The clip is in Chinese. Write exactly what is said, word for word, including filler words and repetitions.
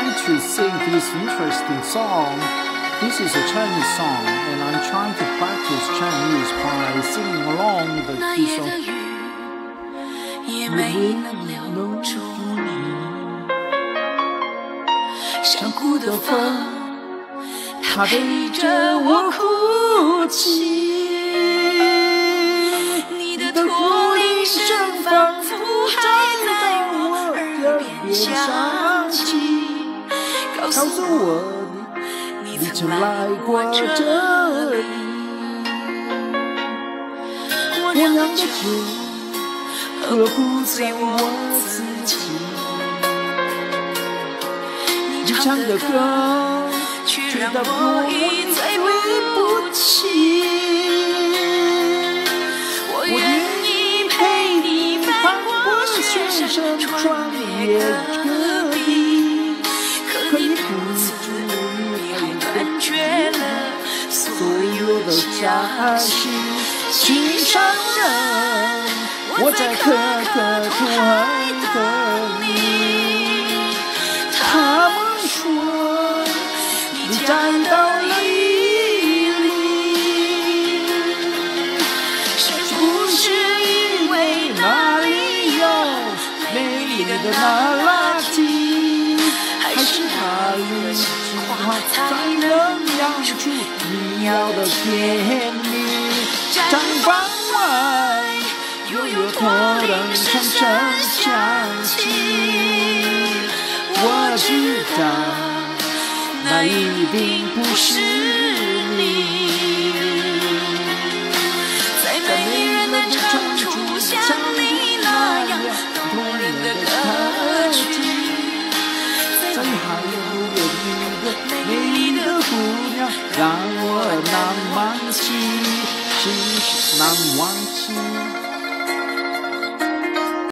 trying to sing this interesting song. This is a Chinese song, and I'm trying to practice Chinese by singing along with this song. 也没能留住你，山谷的风，它陪着我哭泣。你的驼铃声仿佛还在我耳边响起，告诉我你你曾来过这里。我酿的酒。何不醉我自己？你唱的歌，却让我一醉不起。我愿意陪你翻过雪山，穿越戈壁，可你不足以断绝了所有的假戏。心上人。我在可可土爱的你，他们说你站到伊犁，是不是因为那里有美丽的那拉提，还是他有一句话才能养出你要的甜蜜？毡房外。悠悠驼铃声声响起，我知道那一定不是你。在没人的长处，像你那样动人的歌曲，在还有一个美丽的姑娘，让我难忘记，真是难忘记。